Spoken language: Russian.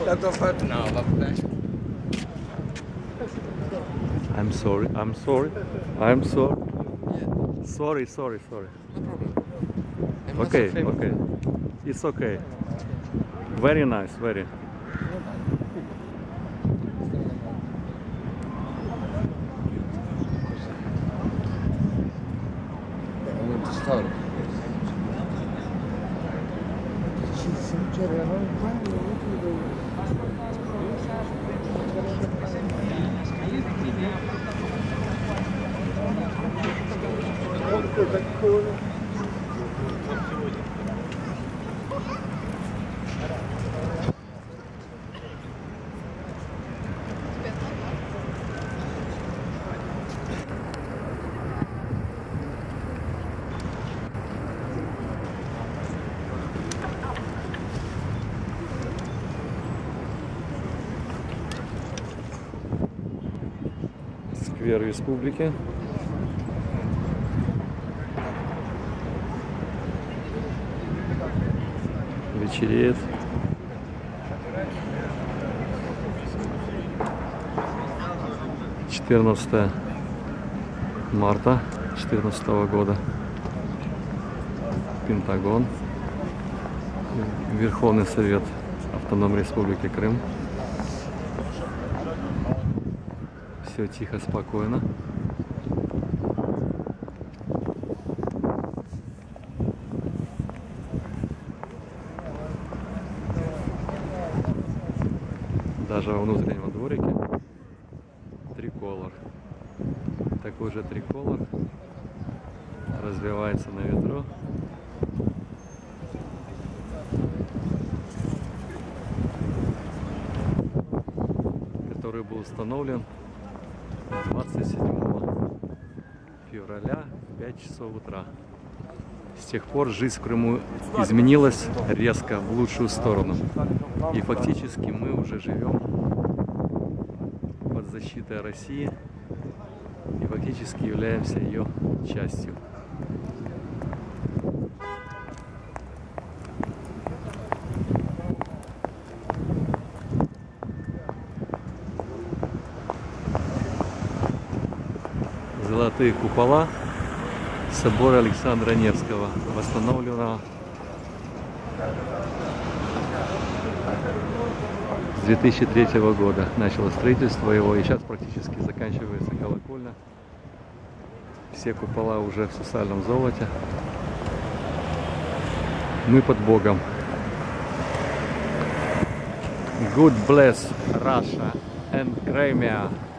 Jag tar fötterna av. I'm sorry, I'm sorry, I'm sorry. Yeah, Sorry, sorry, sorry. no problem. I'm not Okay, so famous. okay. It's okay. Very nice, very. I'm going to start. Сквер Республики. Вечереет. Четырнадцатое марта 2014 года. Пентагон. Верховный Совет Автономной Республики Крым. Все тихо, спокойно. Даже во внутреннем дворике триколор. Такой же триколор развивается на ветру. Который был установлен 27 февраля в 5 часов утра. С тех пор жизнь в Крыму изменилась резко в лучшую сторону. И фактически мы уже живем под защитой России и фактически являемся ее частью. Золотые купола собора Александра Невского, восстановленного с 2003 года. Начало строительство его, и сейчас практически заканчивается колокольня. Все купола уже в сусальном золоте. Мы под Богом. God bless Russia and Crimea.